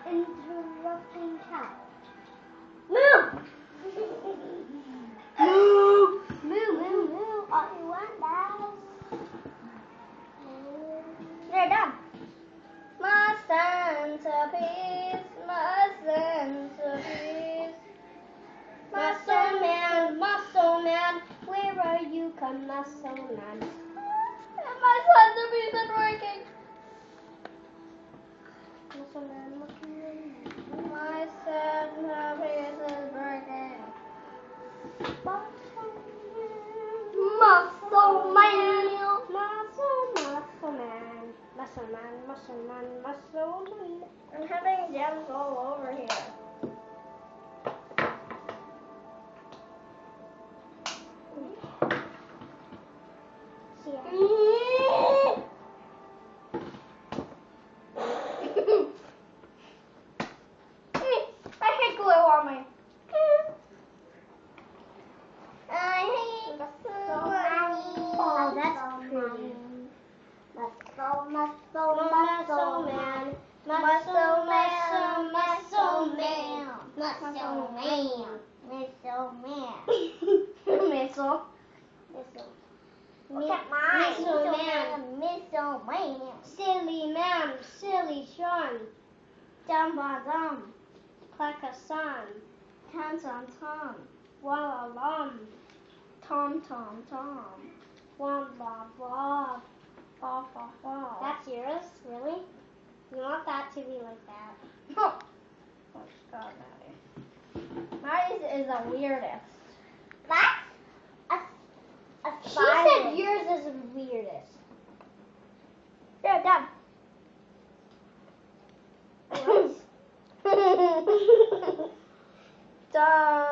interrupting cat. Move! Move. All you want, guys. They're done. My centerpiece, muscle man, where are you, come muscle man? My centerpiece is breaking. Muscle man, my centerpiece is breaking. Muscle man. I'm having gems all over here. I hate glue on me. I hate glue. Oh, that's pretty. Muscle man. Look at mine. Missile man. Silly Sean. Dum ba dum. Clack a son. Tom. Walla lum. Tom. Wom ba ba. Ba. That's yours? Really? You want that to be like that? Oh God, Maddie. Maddie's is the weirdest. That's a she said yours is the weirdest. Yeah, done. Done.